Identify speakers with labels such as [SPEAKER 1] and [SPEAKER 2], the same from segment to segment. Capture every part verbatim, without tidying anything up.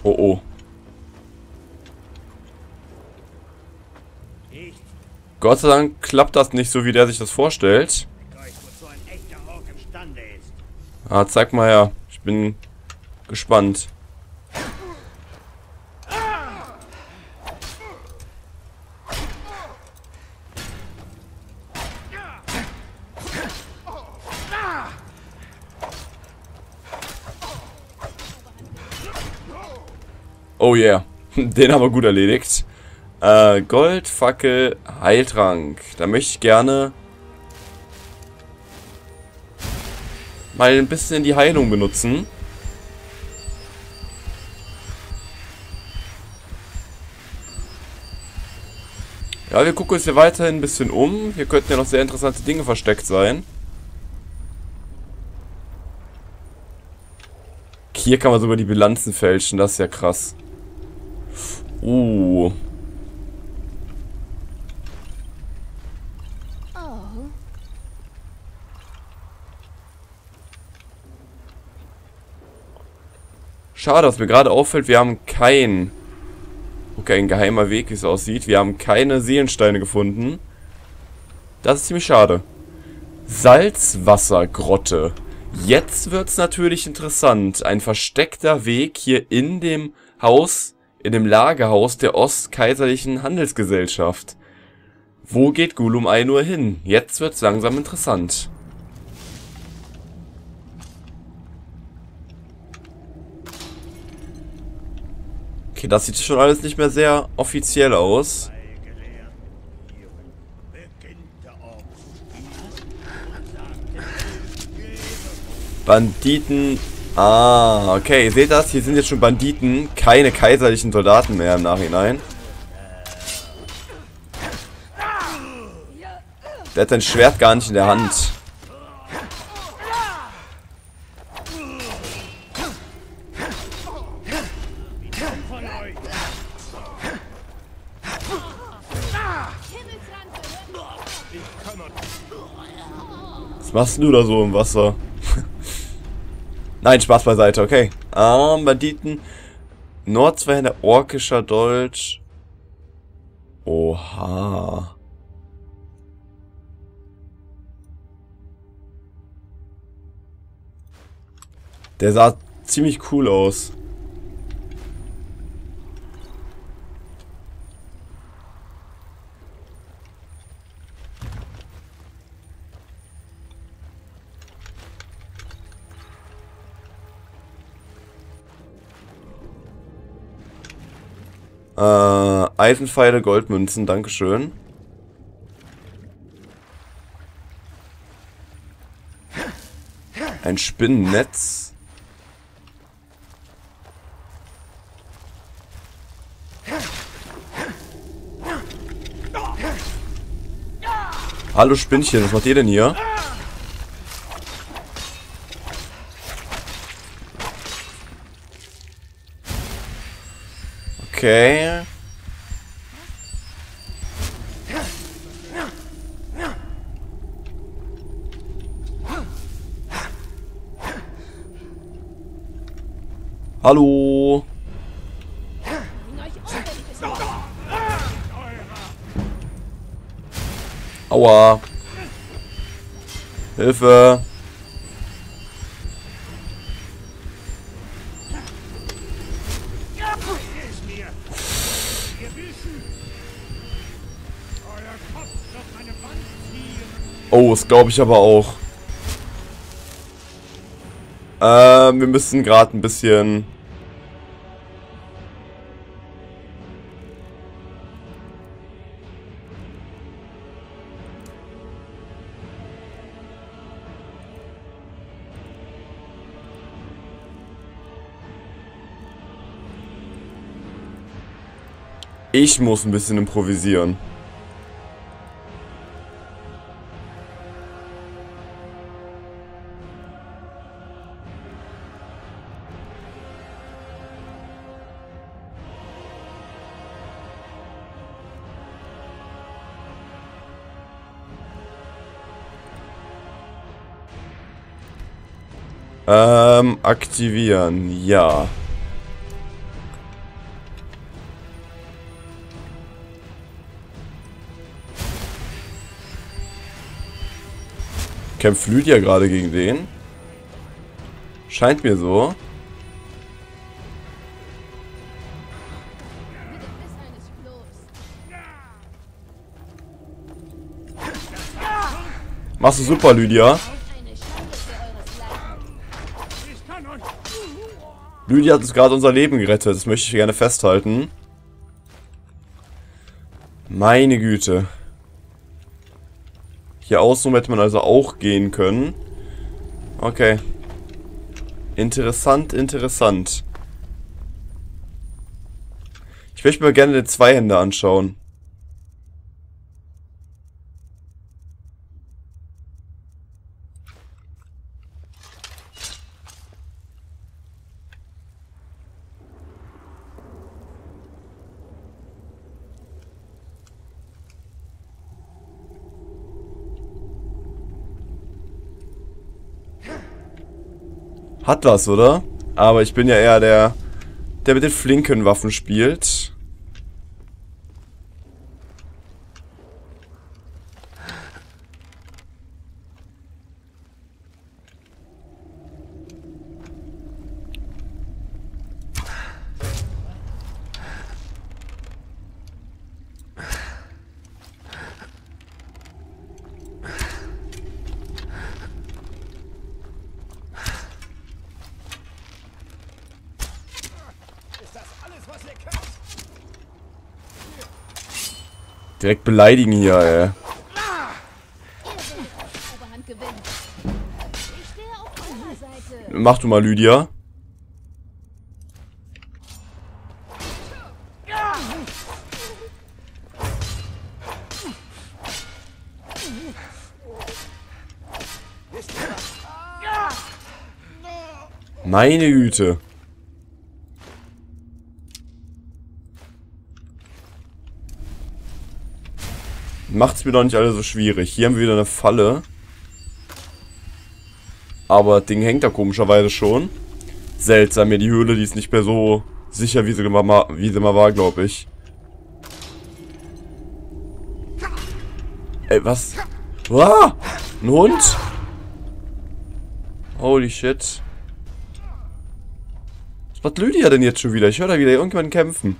[SPEAKER 1] Oh oh. Gott sei Dank klappt das nicht so, wie der sich das vorstellt. Ah, zeig mal her. Ich bin gespannt. Oh yeah. Den haben wir gut erledigt. Äh, Gold, Fackel, Heiltrank. Da möchte ich gerne mal ein bisschen die Heilung benutzen. Ja, wir gucken uns hier weiterhin ein bisschen um. Hier könnten ja noch sehr interessante Dinge versteckt sein. Hier kann man sogar die Bilanzen fälschen. Das ist ja krass. Uh. Schade, was mir gerade auffällt, wir haben kein... Okay, ein geheimer Weg, wie es aussieht. Wir haben keine Seelensteine gefunden. Das ist ziemlich schade. Salzwassergrotte. Jetzt wird's natürlich interessant. Ein versteckter Weg hier in dem Haus, in dem Lagerhaus der Ostkaiserlichen Handelsgesellschaft. Wo geht Gulum Ainur hin? Jetzt wird's langsam interessant. Okay, das sieht schon alles nicht mehr sehr offiziell aus. Banditen. Ah, okay, ihr seht das? Hier sind jetzt schon Banditen. Keine kaiserlichen Soldaten mehr im Nachhinein. Der hat sein Schwert gar nicht in der Hand. Was machst du da so im Wasser? Nein, Spaß beiseite, okay. Ah, Banditen. Nordzweihänder, orkischer Dolch. Oha. Der sah ziemlich cool aus. Äh, Eisenpfeile, Goldmünzen, dankeschön. Ein Spinnennetz. Hallo Spinnchen, was macht ihr denn hier? Okay. Hallo. Aua. Hilfe. Oh, das glaube ich aber auch. Ähm, wir müssen gerade ein bisschen... Ich muss ein bisschen improvisieren. Ähm, aktivieren, ja. Kämpft Lydia gerade gegen den? Scheint mir so. Machst du super, Lydia. Lydia hat uns gerade unser Leben gerettet. Das möchte ich gerne festhalten. Meine Güte. Hier außen hätte man also auch gehen können. Okay. Interessant, interessant. Ich möchte mir gerne den Zweihänder anschauen. Hat was, oder? Aber ich bin ja eher der, der mit den flinken Waffen spielt. Direkt beleidigen hier, ey. Mach du mal, Lydia. Meine Güte. Macht's mir doch nicht alle so schwierig. Hier haben wir wieder eine Falle. Aber das Ding hängt da komischerweise schon. Seltsam, mir die Höhle, die ist nicht mehr so sicher, wie sie mal, wie sie mal war, glaube ich. Ey, was? Ah, ein Hund? Holy shit. Was macht Lydia denn jetzt schon wieder? Ich höre da wieder irgendjemanden kämpfen.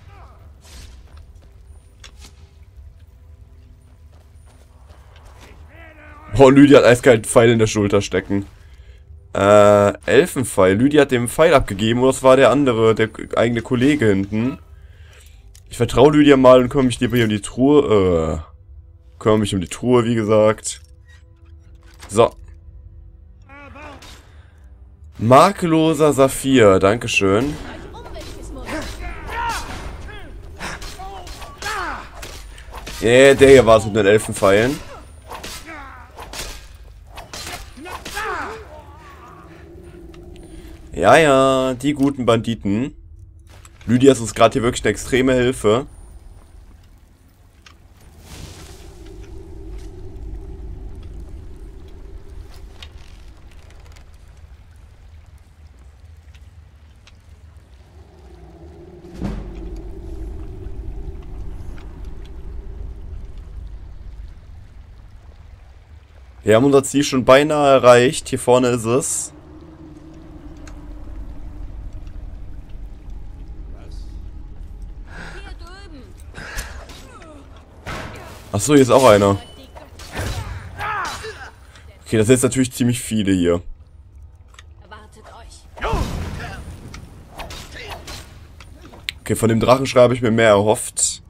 [SPEAKER 1] Oh, Lydia hat eiskalt Pfeil in der Schulter stecken. Äh, Elfenpfeil. Lydia hat den Pfeil abgegeben, oder das war der andere, der eigene Kollege hinten. Ich vertraue Lydia mal und kümmere mich lieber hier um die Truhe. Äh, kümmere mich um die Truhe, wie gesagt. So. Makelloser Saphir, dankeschön. Yeah, der hier war es mit den Elfenpfeilen. Ja, ja, die guten Banditen. Lydia ist uns gerade hier wirklich eine extreme Hilfe. Wir haben unser Ziel schon beinahe erreicht. Hier vorne ist es. Achso, hier ist auch einer. Okay, das sind jetzt natürlich ziemlich viele hier. Okay, von dem Drachenschrei habe ich mir mehr erhofft.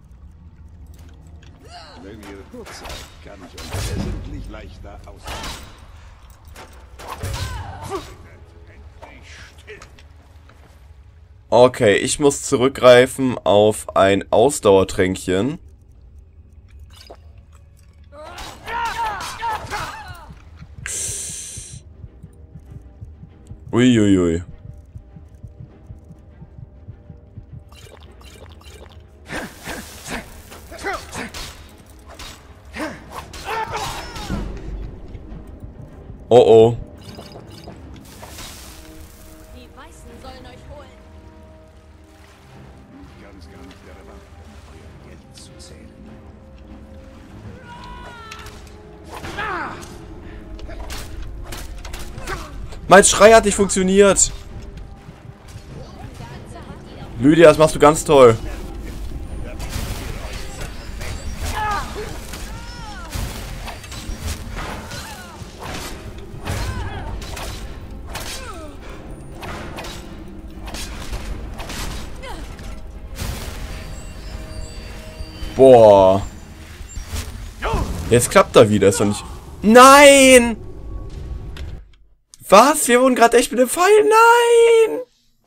[SPEAKER 1] Okay, ich muss zurückgreifen auf ein Ausdauertränkchen. Uiuiui. Oh oh.
[SPEAKER 2] Die Weißen sollen euch holen.
[SPEAKER 3] Ich kann es gar nicht erwarten, euer Geld zu zählen.
[SPEAKER 1] Mein Schrei hat nicht funktioniert. Lydia, das machst du ganz toll. Boah. Jetzt klappt er wieder, ist doch nicht... Nein! Was? Wir wurden gerade echt mit dem Pfeil... Nein!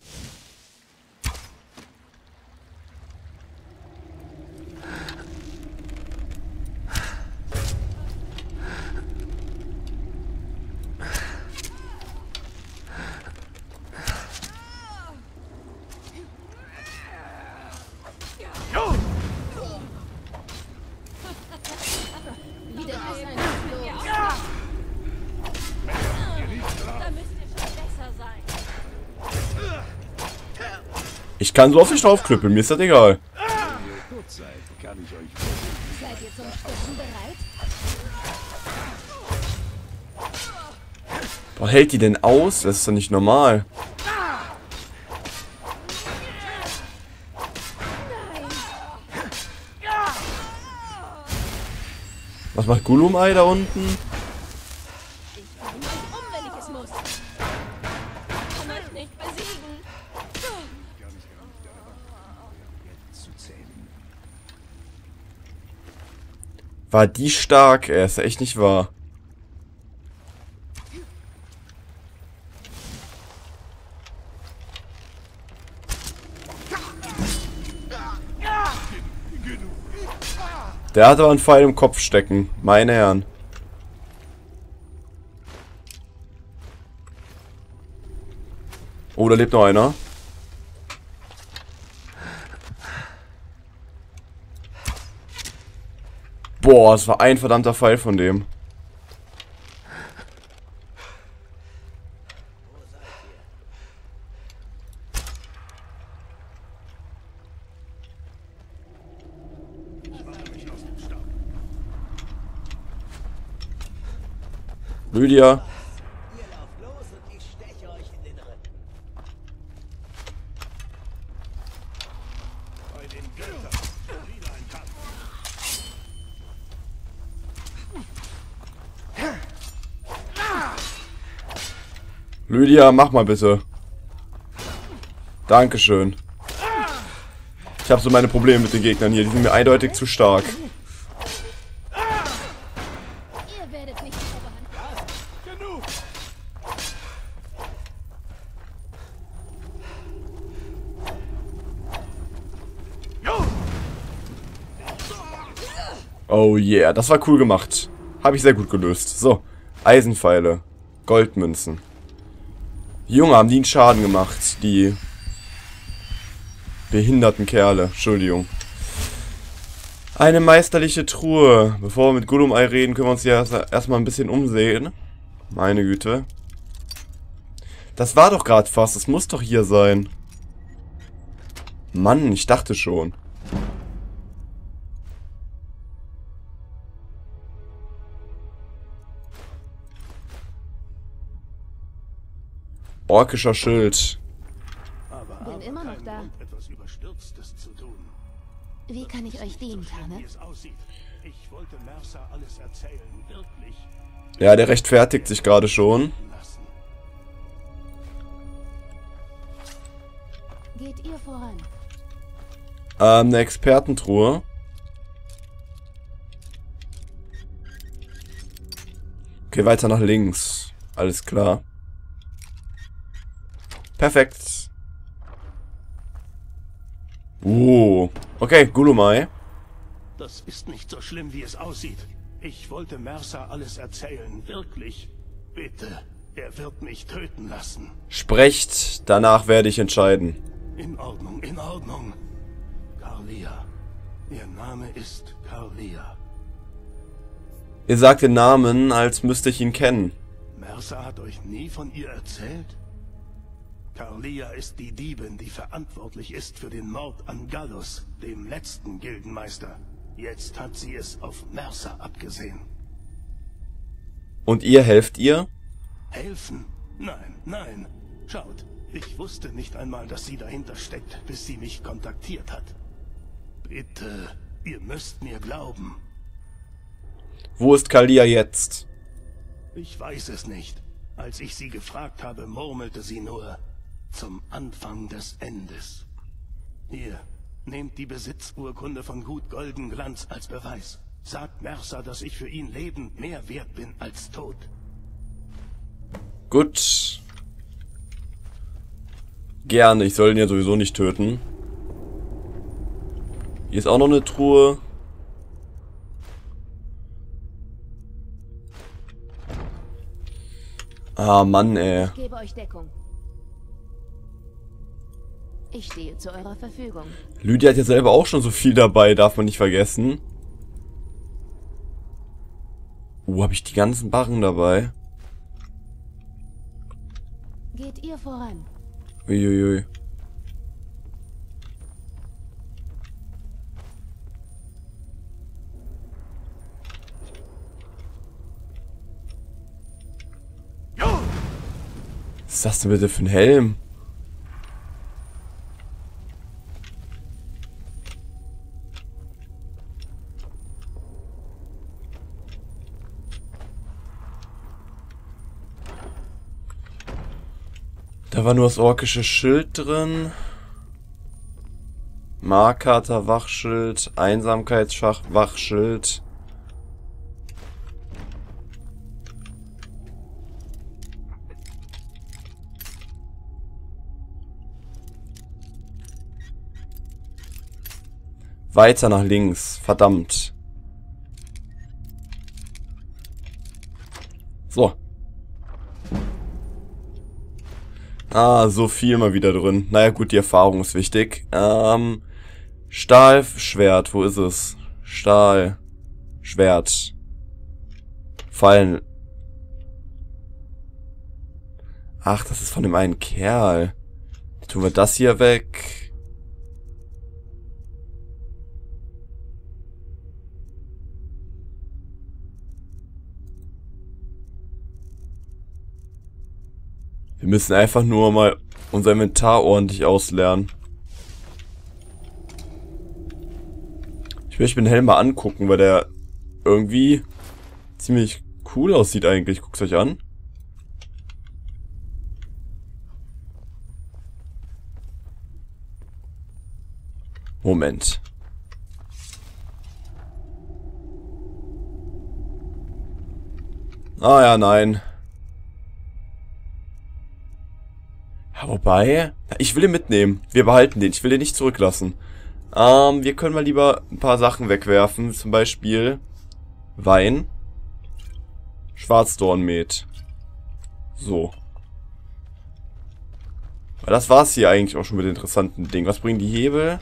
[SPEAKER 1] Ich kann so oft nicht draufknüppeln, mir ist das egal.
[SPEAKER 3] Kann ich euch
[SPEAKER 2] Seid ihr zum Stürzen bereit?
[SPEAKER 1] Boah, hält die denn aus? Das ist doch nicht normal. Was macht Gulumai da unten?
[SPEAKER 2] Ich bringe euch um, wenn ich es muss. Ich kann euch nicht besiegen.
[SPEAKER 3] zu zählen.
[SPEAKER 1] War die stark? Er ist echt nicht wahr. Der hat aber einen Pfeil im Kopf stecken. Meine Herren. Oh, da lebt noch einer. Boah, es war ein verdammter Pfeil von dem. Lydia.
[SPEAKER 4] Ihr lauft los und ich steche euch in den Rücken.
[SPEAKER 3] Bei den Göttern. Wieder ein Kampf.
[SPEAKER 1] Lydia, mach mal bitte. Dankeschön. Ich habe so meine Probleme mit den Gegnern hier. Die sind mir eindeutig zu stark.
[SPEAKER 2] Ihr werdet nicht die Oberhand haben.
[SPEAKER 3] Genug!
[SPEAKER 1] Oh yeah, das war cool gemacht. Habe ich sehr gut gelöst. So, Eisenpfeile. Goldmünzen. Junge, haben die einen Schaden gemacht. Die behinderten Kerle. Entschuldigung. Eine meisterliche Truhe. Bevor wir mit Gulumai reden, können wir uns hier erstmal ein bisschen umsehen. Meine Güte. Das war doch gerade fast. Das muss doch hier sein. Mann, ich dachte schon. Orkischer Schild.
[SPEAKER 3] Aber
[SPEAKER 2] Bin immer noch
[SPEAKER 3] kein
[SPEAKER 2] da.
[SPEAKER 3] Grund, etwas Überstürztes zu tun.
[SPEAKER 2] Wie kann ich euch dienen,
[SPEAKER 3] Schlimm,
[SPEAKER 2] Tane?
[SPEAKER 3] wie es aussieht. Ich wollte Mercer alles erzählen, wirklich
[SPEAKER 1] Ja, der rechtfertigt sich gerade schon.
[SPEAKER 3] lassen.
[SPEAKER 2] Geht ihr voran?
[SPEAKER 1] Ähm, eine Expertentruhe. Okay, weiter nach links. Alles klar. Perfekt. Uh. Okay, Gulumai.
[SPEAKER 3] Das ist nicht so schlimm, wie es aussieht. Ich wollte Mercer alles erzählen, wirklich. Bitte, er wird mich töten lassen.
[SPEAKER 1] Sprecht, danach werde ich entscheiden.
[SPEAKER 3] In Ordnung, in Ordnung. Carlia. Ihr Name ist Carlia.
[SPEAKER 1] Ihr sagt den Namen, als müsste ich ihn kennen.
[SPEAKER 3] Mercer hat euch nie von ihr erzählt? Carlia ist die Diebin, die verantwortlich ist für den Mord an Gallus, dem letzten Gildenmeister. Jetzt hat sie es auf Mercer abgesehen.
[SPEAKER 1] Und ihr helft ihr?
[SPEAKER 3] Helfen? Nein, nein. Schaut, ich wusste nicht einmal, dass sie dahinter steckt, bis sie mich kontaktiert hat. Bitte, ihr müsst mir glauben.
[SPEAKER 1] Wo ist Kalia jetzt?
[SPEAKER 3] Ich weiß es nicht. Als ich sie gefragt habe, murmelte sie nur zum Anfang des Endes. Hier, nehmt die Besitzurkunde von Gut Goldenglanz als Beweis. Sagt Mercer, dass ich für ihn lebend mehr wert bin als tot.
[SPEAKER 1] Gut. Gerne, ich soll ihn ja sowieso nicht töten. Hier ist auch noch eine Truhe. Ah, Mann, ey.
[SPEAKER 2] Ich gebe euch Deckung. Ich stehe zu eurer Verfügung.
[SPEAKER 1] Lydia hat ja selber auch schon so viel dabei, darf man nicht vergessen. Uh, habe ich die ganzen Barren dabei?
[SPEAKER 2] Geht ihr voran.
[SPEAKER 1] Uiuiui. Was ist das denn bitte für ein Helm? Da war nur das orkische Schild drin. Markater Wachschild, Einsamkeitsschach Wachschild. Weiter nach links, verdammt. So. Ah, so viel mal wieder drin. Naja gut, die Erfahrung ist wichtig. Ähm, Stahlschwert, wo ist es? Stahl. Schwert. Fallen. Ach, das ist von dem einen Kerl. Tun wir das hier weg. Wir müssen einfach nur mal unser Inventar ordentlich ausleeren. Ich möchte mir den Helm mal angucken, weil der irgendwie ziemlich cool aussieht eigentlich. Guckt's euch an. Moment. Ah ja, nein. Ja, wobei, ich will ihn mitnehmen. Wir behalten den. Ich will den nicht zurücklassen. Ähm, wir können mal lieber ein paar Sachen wegwerfen. Zum Beispiel Wein. Schwarzdornmet. So. Aber das war's hier eigentlich auch schon mit den interessanten Dingen. Was bringen die Hebel?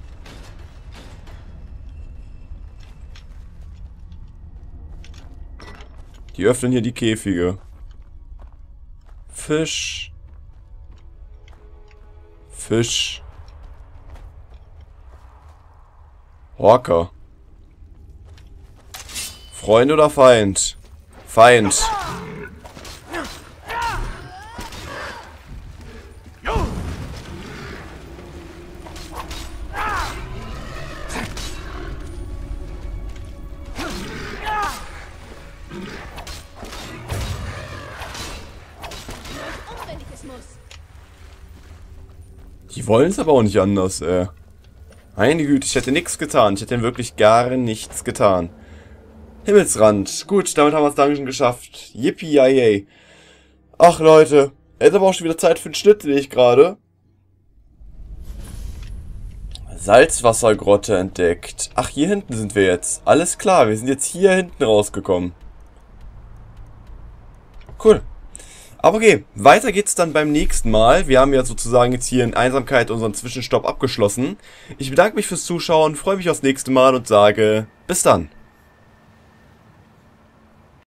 [SPEAKER 1] Die öffnen hier die Käfige. Fisch. Fisch. Horker. Freund oder Feind? Feind.
[SPEAKER 2] Um, wenn ich es muss.
[SPEAKER 1] Die wollen es aber auch nicht anders, ey. Meine Güte, ich hätte nichts getan. Ich hätte wirklich gar nichts getan. Himmelsrand. Gut, damit haben wir das Dungeon geschafft. Yippie-yay. Ach, Leute. Jetzt aber auch schon wieder Zeit für den Schnitt, sehe ich gerade. Salzwassergrotte entdeckt. Ach, hier hinten sind wir jetzt. Alles klar, wir sind jetzt hier hinten rausgekommen. Cool. Aber okay, weiter geht's dann beim nächsten Mal. Wir haben ja sozusagen jetzt hier in Einsamkeit unseren Zwischenstopp abgeschlossen. Ich bedanke mich fürs Zuschauen, freue mich aufs nächste Mal und sage bis dann.